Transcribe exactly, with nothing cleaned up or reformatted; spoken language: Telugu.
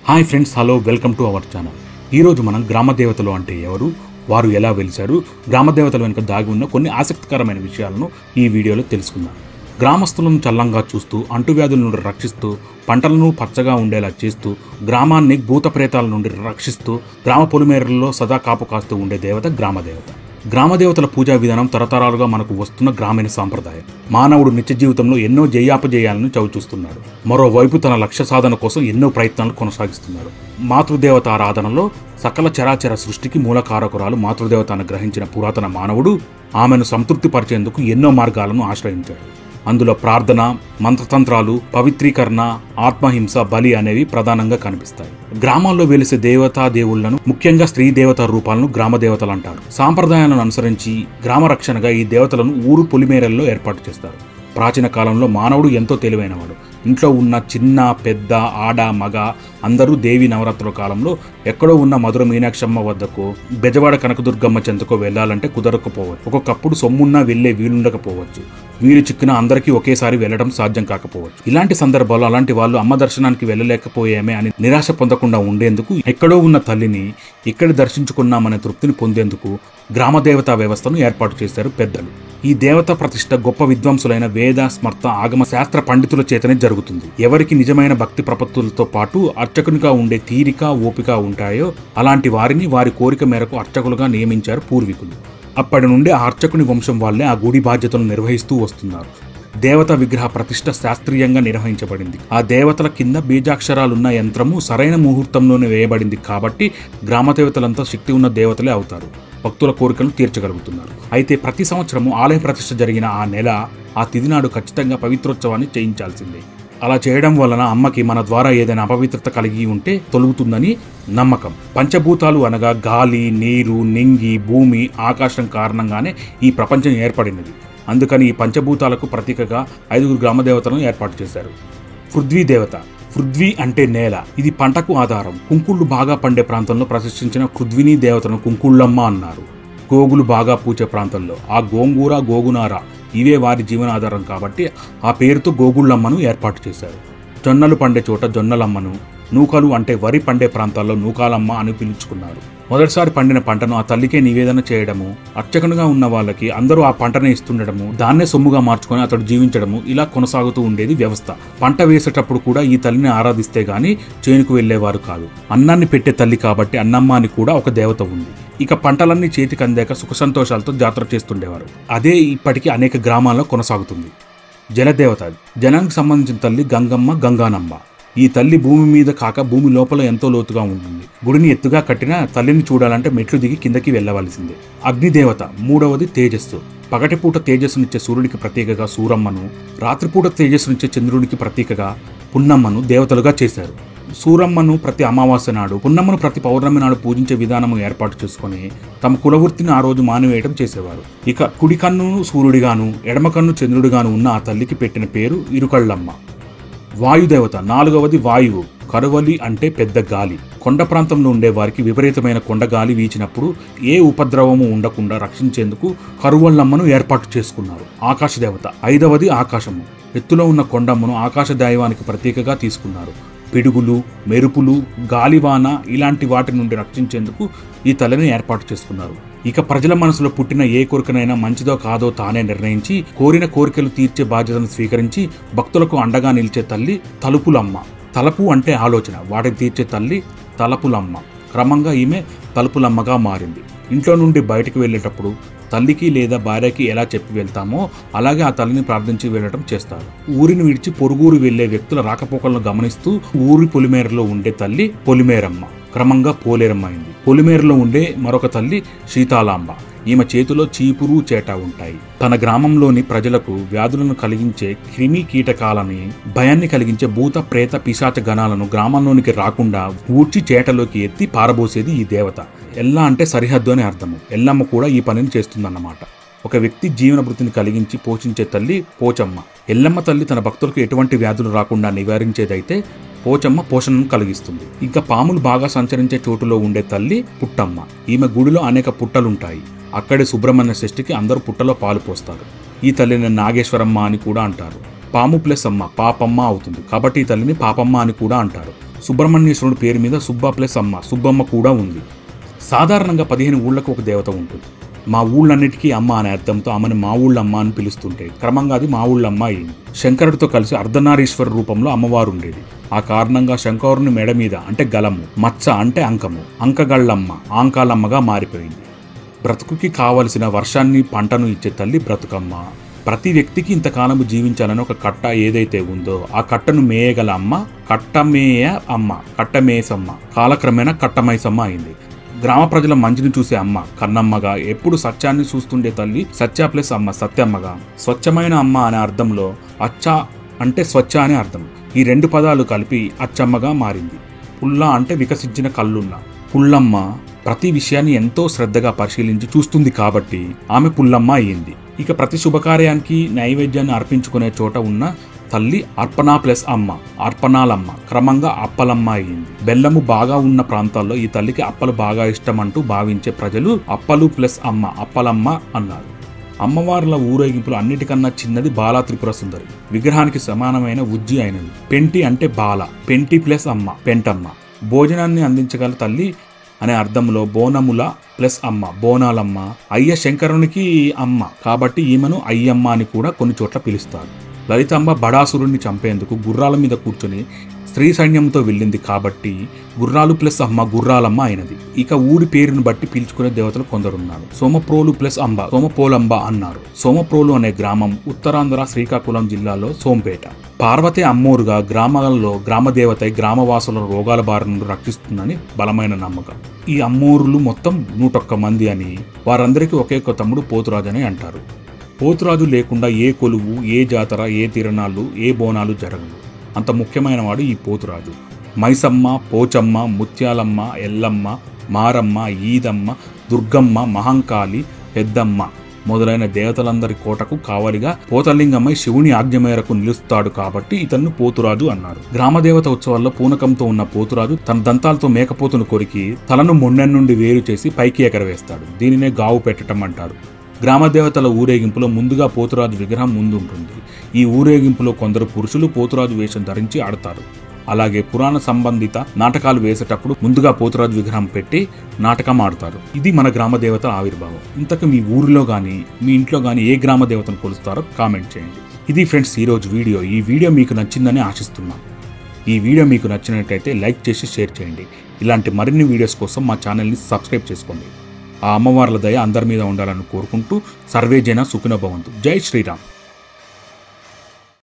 Hi friends, hello, welcome to our channel. ఈరోజు మనం గ్రామ దేవతలు అంటే ఎవరు, వారు ఎలా వెలిశారు, గ్రామ దేవతల వెనుక దాగి ఉన్న కొన్ని ఆసక్తికరమైన విషయాలను ఈ వీడియోలో తెలుసుకుందాం. గ్రామస్తులను చల్లంగా చూస్తూ, అంటువ్యాధుల నుండి రక్షిస్తూ, పంటలను పచ్చగా ఉండేలా చేస్తూ, గ్రామాన్ని భూత ప్రేతాల నుండి రక్షిస్తూ, గ్రామ పొలిమేరల్లో సదా కాపు కాస్తూ ఉండే దేవత గ్రామదేవత. గ్రామదేవతల పూజా విధానం తరతరాలుగా మనకు వస్తున్న గ్రామీణ సాంప్రదాయం. మానవుడు నిత్య జీవితంలో ఎన్నో జయాపజయాలను చవిచూస్తున్నాడు. మరోవైపు తన లక్ష్య సాధన కోసం ఎన్నో ప్రయత్నాలు కొనసాగిస్తున్నాడు. మాతృదేవత ఆరాధనలో సకల చరాచర సృష్టికి మూలకారకురాలు మాతృదేవత అని గ్రహించిన పురాతన మానవుడు ఆమెను సంతృప్తి పరిచేందుకు ఎన్నో మార్గాలను ఆశ్రయించాడు. అందులో ప్రార్థన, మంత్రతంత్రాలు, పవిత్రీకరణ, ఆత్మహింస, బలి అనేవి ప్రధానంగా కనిపిస్తాయి. గ్రామాల్లో వెలిసే దేవతా దేవుళ్లను, ముఖ్యంగా స్త్రీ దేవతా రూపాలను గ్రామ దేవతలు అంటారు. సాంప్రదాయాలను అనుసరించి గ్రామ రక్షణగా ఈ దేవతలను ఊరు పొలిమేరల్లో ఏర్పాటు చేస్తారు. ప్రాచీన కాలంలో మానవుడు ఎంతో తెలివైనవాడు. ఇంట్లో ఉన్న చిన్న, పెద్ద, ఆడ, మగ అందరూ దేవి నవరాత్రుల కాలంలో ఎక్కడో ఉన్న మధుర మీనాక్షమ్మ వద్దకు, బెజవాడ కనకదుర్గమ్మ చెంతకో వెళ్లాలంటే కుదరకపోవచ్చు. ఒక్కొక్కప్పుడు సొమ్మున్నా వెళ్లే వీలుండకపోవచ్చు. వీలు చిక్కిన అందరికీ ఒకేసారి వెళ్లడం సాధ్యం కాకపోవచ్చు. ఇలాంటి సందర్భాల్లో అలాంటి వాళ్ళు అమ్మ దర్శనానికి వెళ్ళలేకపోయామే అని నిరాశ పొందకుండా ఉండేందుకు, ఎక్కడో ఉన్న తల్లిని ఇక్కడ దర్శించుకున్నామనే తృప్తిని పొందేందుకు గ్రామదేవతా వ్యవస్థను ఏర్పాటు చేశారు పెద్దలు. ఈ దేవత ప్రతిష్ట గొప్ప విద్వాంసులైన వేద, స్మర్త, ఆగమ శాస్త్ర పండితుల చేతనే జరుగుతుంది. ఎవరికి నిజమైన భక్తి ప్రపత్తులతో పాటు అర్చకునిగా ఉండే తీరిక, ఓపిక ఉంటాయో అలాంటి వారిని వారి కోరిక మేరకు అర్చకులుగా నియమించారు పూర్వీకులు. అప్పటి నుండి ఆ అర్చకుని వంశం వాళ్లే ఆ గుడి బాధ్యతలను నిర్వహిస్తూ వస్తున్నారు. దేవత విగ్రహ ప్రతిష్ట శాస్త్రీయంగా నిర్వహించబడింది. ఆ దేవతల కింద బీజాక్షరాలున్న యంత్రము సరైన ముహూర్తంలోనే వేయబడింది కాబట్టి గ్రామదేవతలంతా శక్తి ఉన్న దేవతలే అవుతారు. భక్తుల కోరికలను తీర్చగలుగుతున్నారు. అయితే ప్రతి సంవత్సరము ఆలయ ప్రతిష్ఠ జరిగిన ఆ నెల, ఆ తిథి నాడు ఖచ్చితంగా పవిత్రోత్సవాన్ని చేయించాల్సిందే. అలా చేయడం వలన అమ్మకి మన ద్వారా ఏదైనా అపవిత్రత కలిగి ఉంటే తొలగుతుందని నమ్మకం. పంచభూతాలు అనగా గాలి, నీరు, నింగి, భూమి, ఆకాశం కారణంగానే ఈ ప్రపంచం ఏర్పడినది. అందుకని ఈ పంచభూతాలకు ప్రతీకగా ఐదుగురు గ్రామదేవతలను ఏర్పాటు చేశారు. పృథ్వీ దేవత. పృథ్వీ అంటే నేల. ఇది పంటకు ఆధారం. కుంకుళ్ళు బాగా పండే ప్రాంతంలో ప్రతిష్ఠించిన పృథ్వీని దేవతను కుంకుళ్ళమ్మ అన్నారు. గోగులు బాగా పూచే ప్రాంతంలో ఆ గోంగూర, గోగునార ఇవే వారి జీవనాధారం కాబట్టి ఆ పేరుతో గోగుళ్ళమ్మను ఏర్పాటు చేశారు. జొన్నలు పండే చోట జొన్నలమ్మను, నూకలు అంటే వరి పండే ప్రాంతాల్లో నూకాలమ్మ అని పిలుచుకున్నారు. మొదటిసారి పండిన పంటను ఆ తల్లికే నివేదన చేయడము, అర్చకునిగా ఉన్న వాళ్ళకి అందరూ ఆ పంటనే ఇస్తుండడము, దాన్నే సొమ్ముగా మార్చుకొని అతడు జీవించడము, ఇలా కొనసాగుతూ ఉండేది వ్యవస్థ. పంట వేసేటప్పుడు కూడా ఈ తల్లిని ఆరాధిస్తే గాని చేనుకు వెళ్లేవారు కాదు. అన్నాన్ని పెట్టే తల్లి కాబట్టి అన్నమ్మ అని కూడా ఒక దేవత ఉంది. ఇక పంటలన్నీ చేతికి అందాక సుఖ సంతోషాలతో జాతర చేస్తుండేవారు. అదే ఇప్పటికీ అనేక గ్రామాల్లో కొనసాగుతుంది. జలదేవత. జనానికి సంబంధించిన తల్లి గంగమ్మ, గంగానమ్మ. ఈ తల్లి భూమి మీద కాక భూమి లోపల ఎంతో లోతుగా ఉంటుంది. గుడిని ఎత్తుగా కట్టిన తల్లిని చూడాలంటే మెట్లు దిగి కిందకి వెళ్ళవలసిందే. అగ్నిదేవత. మూడవది తేజస్సు. పగటిపూట తేజస్సునిచ్చే సూర్యుడికి ప్రతీకగా సూరమ్మను, రాత్రిపూట తేజస్సునిచ్చే చంద్రుడికి ప్రతీకగా పున్నమ్మను దేవతలుగా చేశారు. సూరమ్మను ప్రతి అమావాస్య నాడు, పున్నమ్మను ప్రతి పౌర్ణమి నాడు పూజించే విధానము ఏర్పాటు చేసుకుని తమ కులవృత్తిని ఆ రోజు మానివేయటం చేసేవారు. ఇక కుడి కన్ను సూర్యుడిగాను, ఎడమ కన్ను చంద్రుడిగాను ఉన్న ఆ తల్లికి పెట్టిన పేరు ఇరుకళ్ళమ్మ. వాయుదేవత. నాలుగవది వాయువు. కరువలి అంటే పెద్ద గాలి. కొండ ప్రాంతంలో ఉండే వారికి విపరీతమైన కొండగాలి వీచినప్పుడు ఏ ఉపద్రవము ఉండకుండా రక్షించేందుకు కరువళ్ళమ్మను ఏర్పాటు చేసుకున్నారు. ఆకాశదేవత. ఐదవది ఆకాశము. ఎత్తులో ఉన్న కొండమ్మను ఆకాశ దైవానికి ప్రతీకగా తీసుకున్నారు. పిడుగులు, మెరుపులు, గాలివాన ఇలాంటి వాటి నుండి రక్షించేందుకు ఈ తల్లిని ఏర్పాటు చేసుకున్నారు. ఇక ప్రజల మనసులో పుట్టిన ఏ కోరికనైనా మంచిదో కాదో తానే నిర్ణయించి కోరిన కోరికలు తీర్చే బాధ్యతను స్వీకరించి భక్తులకు అండగా నిలిచే తల్లి తలుపులమ్మ. తలపు అంటే ఆలోచన, వాటిని తీర్చే తల్లి తలపులమ్మ. క్రమంగా ఈమె తలుపులమ్మగా మారింది. ఇంట్లో నుండి బయటకు వెళ్ళేటప్పుడు తల్లికి లేదా భార్యకి ఎలా చెప్పి వెళ్తామో అలాగే ఆ తల్లిని ప్రార్థించి వెళ్ళటం చేస్తారు. ఊరిని విడిచి పొరుగురు వెళ్లే వ్యక్తుల రాకపోకలను గమనిస్తూ ఊరి పొలిమేరలో ఉండే తల్లి పొలిమేరమ్మ క్రమంగా పోలేరమ్మ అయింది. పొలిమేరలో ఉండే మరొక తల్లి సీతాలాంబ. ఈమె చేతిలో చీపురు, చేట ఉంటాయి. తన గ్రామంలోని ప్రజలకు వ్యాధులను కలిగించే క్రిమి కీటకాలని, భయాన్ని కలిగించే భూత ప్రేత పిశాచ గణాలను గ్రామంలోనికి రాకుండా ఊడ్చి చేటలోకి ఎత్తి పారబోసేది ఈ దేవత. ఎల్ల అంటే సరిహద్దు అని అర్థము. ఎల్లమ్మ కూడా ఈ పనిని చేస్తుందన్నమాట. ఒక వ్యక్తి జీవన వృత్తిని కలిగించి పోషించే తల్లి పోచమ్మ. ఎల్లమ్మ తల్లి తన భక్తులకు ఎటువంటి వ్యాధులు రాకుండా నివారించేదైతే పోచమ్మ పోషణను కలిగిస్తుంది. ఇంకా పాములు బాగా సంచరించే చోటులో ఉండే తల్లి పుట్టమ్మ. ఈమె గుడిలో అనేక పుట్టలుంటాయి. అక్కడే సుబ్రహ్మణ్య షష్ఠికి అందరూ పుట్టలో పాలు పోస్తారు. ఈ తల్లిని నాగేశ్వరమ్మ అని కూడా అంటారు. పాము ప్లస్ అమ్మ పాపమ్మ అవుతుంది కాబట్టి ఈ తల్లిని పాపమ్మ అని కూడా అంటారు. సుబ్రహ్మణ్యేశ్వరుడి పేరు మీద సుబ్బ ప్లస్ అమ్మ సుబ్బమ్మ కూడా ఉంది. సాధారణంగా పదిహేను ఊళ్ళకు ఒక దేవత ఉంటుంది. మా ఊళ్ళన్నిటికీ అమ్మ అనే అర్థంతో ఆమెను మా ఊళ్ళమ్మ అని పిలుస్తుంటే క్రమంగా అది మా ఊళ్ళమ్మ అయింది. శంకరుడితో కలిసి అర్ధనారీశ్వర రూపంలో అమ్మవారు ఉండేది. ఆ కారణంగా శంకరుని మెడ మీద అంటే గలము, మచ్చ అంటే అంకము, అంకగళ్ళమ్మ ఆంకాలమ్మగా మారిపోయింది. బ్రతుకుకి కావలసిన వర్షాన్ని పంటను ఇచ్చే తల్లి బ్రతుకమ్మ. ప్రతి వ్యక్తికి ఇంతకాలము జీవించాలని ఒక కట్ట ఏదైతే ఉందో ఆ కట్టను మేయగల అమ్మ కట్టమేయ అమ్మ, కట్టమేసమ్మ. కాలక్రమేణా కట్టమైసమ్మ అయింది. గ్రామ ప్రజల మంచిని చూసే అమ్మ కన్నమ్మగా, ఎప్పుడు సత్యాన్ని చూస్తుండే తల్లి సత్య ప్లస్ అమ్మ సత్యమ్మగా. స్వచ్ఛమైన అమ్మ అనే అర్థంలో అచ్చ అంటే స్వచ్ఛ అనే అర్థం. ఈ రెండు పదాలు కలిపి అచ్చమ్మగా మారింది. పుల్ల అంటే వికసించిన కళ్ళున్న. పుల్లమ్మ ప్రతి విషయాన్ని ఎంతో శ్రద్ధగా పరిశీలించి చూస్తుంది కాబట్టి ఆమె పుల్లమ్మ అయ్యింది. ఇక ప్రతి శుభకార్యానికి నైవేద్యాన్ని అర్పించుకునే చోట ఉన్న తల్లి అర్పణ ప్లస్ అమ్మ, అర్పణాలమ్మ, క్రమంగా అప్పలమ్మ అయ్యింది. బెల్లము బాగా ఉన్న ప్రాంతాల్లో ఈ తల్లికి అప్పలు బాగా ఇష్టం అంటూ భావించే ప్రజలు అప్పలు ప్లస్ అమ్మ, అప్పలమ్మ అన్నారు. అమ్మవార్ల ఊరేగింపులు అన్నిటికన్నా చిన్నది బాలా త్రిపుర సుందరి. విగ్రహానికి సమానమైన ఉజ్జి అయినది. పెంటి అంటే బాల, పెంటి ప్లస్ అమ్మ, పెంటమ్మ. భోజనాన్ని అందించగల తల్లి అనే అర్థంలో బోనముల ప్లస్ అమ్మ, బోనాలమ్మ. అయ్య శంకరునికి అమ్మ కాబట్టి ఈమెను అయ్యమ్మ అని కూడా కొన్ని చోట్ల పిలుస్తారు. లలితాంబ బడాసురుణ్ణి చంపేందుకు గుర్రాల మీద కూర్చొని స్త్రీ సైన్యంతో వెళ్ళింది కాబట్టి గుర్రాలు ప్లస్ అమ్మ గుర్రాలమ్మ అయినది. ఇక ఊరి పేరును బట్టి పిలుచుకునే దేవతలు కొందరున్నారు. సోమప్రోలు ప్లస్ అంబ, సోమపోలంబ అన్నారు. సోమప్రోలు అనే గ్రామం ఉత్తరాంధ్ర శ్రీకాకుళం జిల్లాలో సోంపేట. పార్వతి అమ్మోరుగా గ్రామాలలో గ్రామదేవత గ్రామవాసుల రోగాల బారి నుండి రక్షిస్తుందని బలమైన నమ్మకం. ఈ అమ్మోరులు మొత్తం నూటొక్క మంది అని, వారందరికీ ఒకే ఒక తమ్ముడు పోతురాజు అని అంటారు. పోతురాజు లేకుండా ఏ కొలువు, ఏ జాతర, ఏ తిరణాలు, ఏ బోనాలు జరగవు. అంత ముఖ్యమైన వాడు ఈ పోతురాజు. మైసమ్మ, పోచమ్మ, ముత్యాలమ్మ, ఎల్లమ్మ, మారమ్మ, ఈదమ్మ, దుర్గమ్మ, మహంకాళి, పెద్దమ్మ మొదలైన దేవతలందరి కోటకు కావలిగా పోతలింగమ్మ శివుని ఆజ్ఞ మేరకు నిలుస్తాడు కాబట్టి ఇతన్ను పోతురాజు అన్నారు. గ్రామదేవత ఉత్సవాల్లో పూనకంతో ఉన్న పోతురాజు తన దంతాలతో మేకపోతును కొరికి తలను మొండెం నుండి వేరు చేసి పైకి ఎగరవేస్తాడు. దీనినే గావు పెట్టడం అంటారు. గ్రామదేవతల ఊరేగింపులో ముందుగా పోతురాజు విగ్రహం ముందు ఉంటుంది. ఈ ఊరేగింపులో కొందరు పురుషులు పోతురాజు వేషం ధరించి ఆడతారు. అలాగే పురాణ సంబంధిత నాటకాలు వేసేటప్పుడు ముందుగా పోతురాజు విగ్రహం పెట్టి నాటకం ఆడతారు. ఇది మన గ్రామదేవతల ఆవిర్భావం. ఇంతకు మీ ఊరిలో కానీ మీ ఇంట్లో కానీ ఏ గ్రామదేవతను కొలుస్తారో కామెంట్ చేయండి. ఇది ఫ్రెండ్స్ ఈరోజు వీడియో. ఈ వీడియో మీకు నచ్చిందని ఆశిస్తున్నాం. ఈ వీడియో మీకు నచ్చినట్లయితే లైక్ చేసి షేర్ చేయండి. ఇలాంటి మరిన్ని వీడియోస్ కోసం మా ఛానల్ని సబ్స్క్రైబ్ చేసుకోండి. ఆ అమ్మవార్ల దయ అందరి మీద ఉండాలని కోరుకుంటూ సర్వే జన సుఖినో భవంతు. జై శ్రీరామ్.